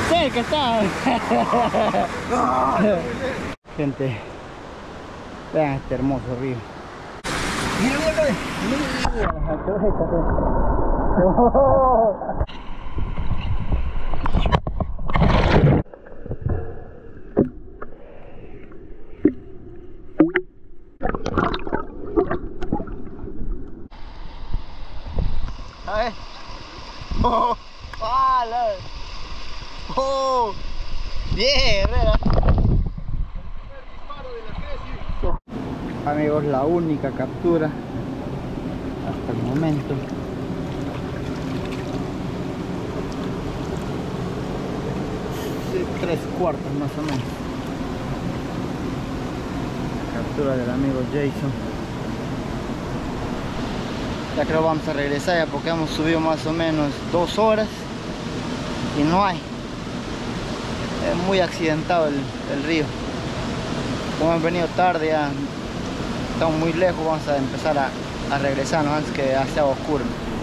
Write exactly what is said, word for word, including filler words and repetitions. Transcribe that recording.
cerca está. Gente, vean este hermoso río. Mira, mira, mira. A ver. Oh, ¡hala! ¡Oh! ¡Bien, Herrera! Amigos, la única captura hasta el momento. Sí, tres cuartos más o menos. Captura del amigo Jason. Ya creo que vamos a regresar ya porque hemos subido más o menos dos horas y no hay. Es muy accidentado el, el río. Como hemos venido tarde, ya estamos muy lejos, vamos a empezar a, a regresarnos antes que ya sea oscuro.